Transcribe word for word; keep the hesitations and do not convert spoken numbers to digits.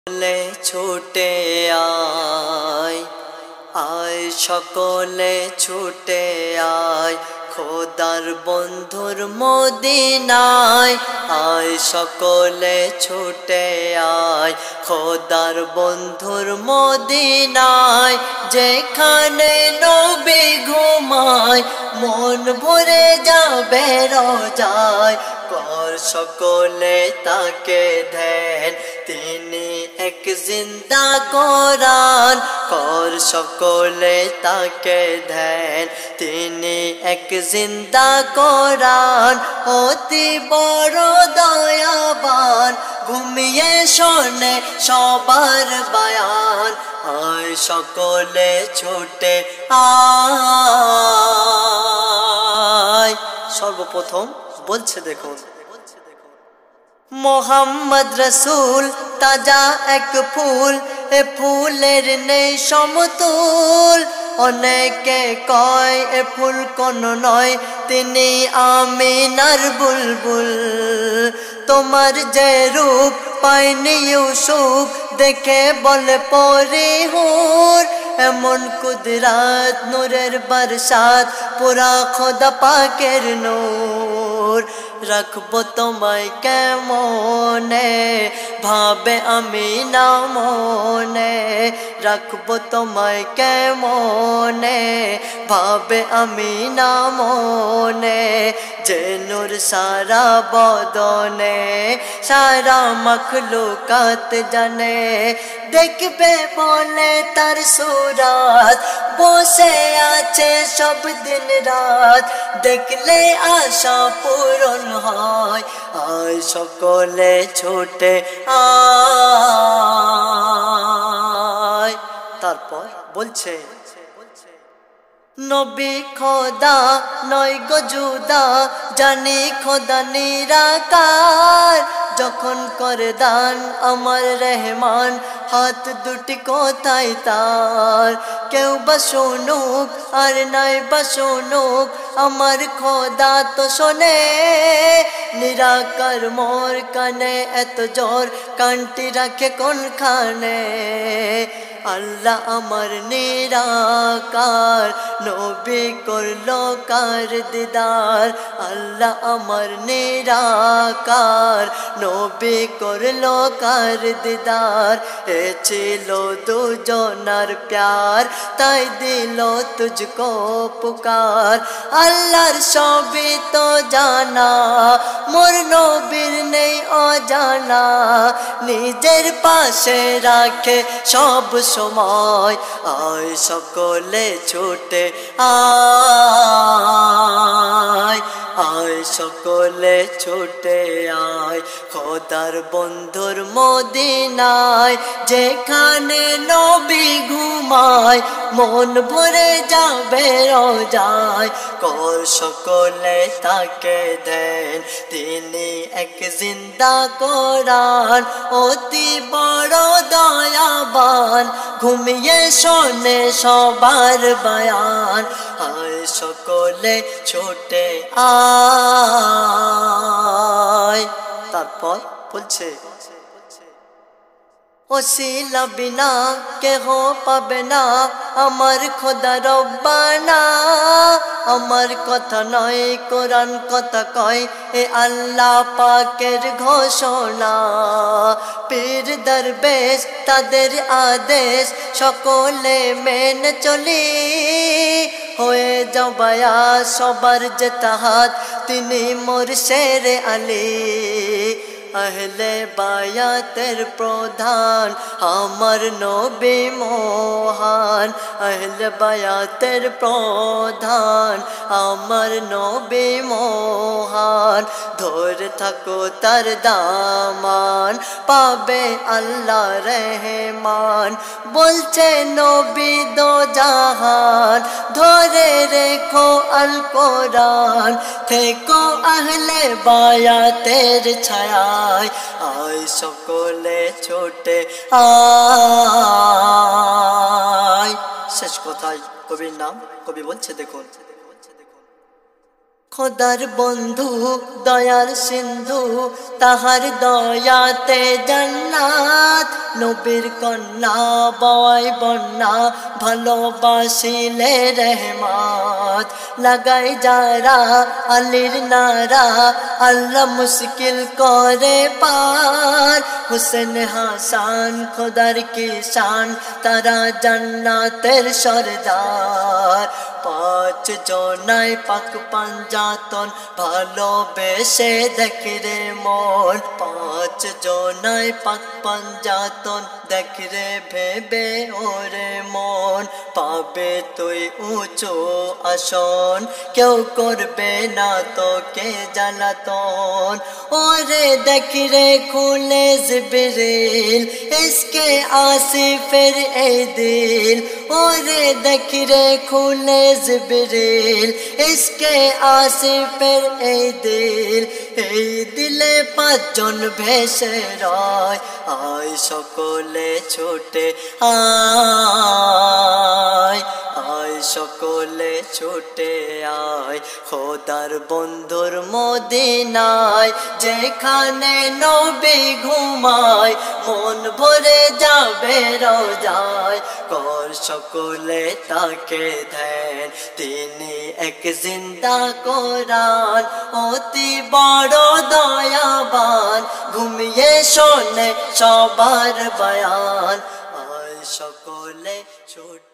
সকলে ছুটে আয়, আয় সকলে ছুটে আয় খোদার বন্ধুর মদিনায়। আয় সকলে ছুটে আয় খোদার বন্ধুর মদিনায়। যেখানে নবী ঘুমায় মন ভরে যাবে রোজায়। কর সকলে তাকে ধ্যান, তিনি এক জিন্দা কোরআন। কর সকলে তাকে ধ্যান, তিনি এক জিন্দা কোরআন। অতি বড় দয়াবান, ঘুমিয়ে শোনে সবার বয়ান। আয় সকলে ছুটে আয়। সর্বপ্রথম বলছে দেখুন, মোহাম্মদ রসুল তাজা এক ফুল, এ ফুলের নেই সমতুল। অনেকে কয় এ ফুল কোন নয়, তিনি আমিনার বুলবুল। তোমার যে রূপ পায়নি ইউসুফ, দেখে বলে পরি হুর। এমন কুদরত নূরের বরসাত, পুরা খোদা পাকের নূর। রাখবো তোমায় কেমনে ভাবে আমিনা মনে। রাখবো তোমায় কেমনে ভাবে আমিনা মনে। যে নূর সারা বদনে, সারা মখলুকাত জানে। দেখবে বলে তার সুরাত, বসে আছে সব দিন রাত। দেখলে আশা পূরণ হয়, আয় সকলে ছুটে আয়। তারপর বলছে, নবী খোদা নয় গো জুদা, জানি খোদা নিরাকার। যখন করে দান আমার রহমান, হাত দুটি কোথায় তার। কেউ বা শুনুক আর নাই বা শুনুক, আমার খোদা তো শোনে। নিরাকার মোর কানে এত জোর, কানটি রাখে কোনখানে। আল্লাহ আমার নিরাকার, নবী করলো কার দিদার। আল্লাহ আমার নিরাকার, নবী করলো কার দিদার। এ ছিল দুজনার প্যার, তাই দিল তুঝকো পুকার। আল্লাহর সবই তো জানা, মোর নবীর নেই অজানা। নিজের পাশে রাখে সব সময়, আয় সকলে ছুটে আয়। আয় সকলে ছুটে আয় খোদার বন্ধুর মদিনায়। যেখানে নবী ঘুমায় মন ভরে যাবে রোজায়। কর সকলে তাকে দেন, তিনি এক জিন্দা কোরআন। অতি বড় দয়াবান, ঘুমিয়ে শোনে সবার বয়ান। আয় সকলে ছুটে আয়। তারপর বলছে, ওসিলা বিনা কেহ পাবে না আমার খোদা রব্বানা। আমার কথা নয় কোরআন কথা কয়, এ আল্লাহ পাকের ঘোষণা। পীর দরবেশ তাদের আদেশ, সকলে মেনে চলি। হয়ে যাবায়া সবার জেতাহাত, তিনি মোর শেরে আলী। আহলে বায়াতের প্রধান আমার নবী মহান। আহলে বায়াতের প্রধান আমার নবী মহান। ধরে থাকো তার দামান, পাবে আল্লাহ রহমান। বলছে নবী দো জাহান, ধরে রেখো আল কোরআন। থেকো আহলে বায়াতের ছায়ায়, আয় সকলে ছোটে আয়। শেষ কথায় কবির নাম, কবি বলছে দেখুন, খোদার বন্ধু দয়ার সিন্ধু তাহার দয়াতে জান্নাত নবীর কন্যা বয় বন্যা ভালোবাসিলে রহমত লাগাই যারা আলীর নারা আল্লাহ মুশকিল করে পার হুসেন হাসান খোদার কিসান তারা জান্নাতের সরদার পাঁচ জনায় পাক পাঞ্জাতন ভালোবেসে দেখরে মন পাঁচ জনায় পাক পাঞ্জাতন দেখরে ভেবে ওরে মন পাবে তুই উঁচু আসন কেউ করবে না তোকে জ্বালাতন ওরে দেখরে খুলে জিবরিল इसके आसिफेर ए दिल ओरे देखरे खुले जिबरिल इसके आसिफेर ए दिल এই দিলে পাঁচজন ভেসে রয় আয় সকলে ছুটে আয় আয় সকলে ছুটে আয় খোদার বন্ধুর মদিনায় যেখানে নবী ঘুমায় মন ভরে যাবে রোজায় কর সকলে তাকে ধ্যান তিনি এক জিন্দা কোরআন অতি বড় দয়াবান ঘুমিয়ে শোনে সবার বয়ান আয় সকলে ছুটে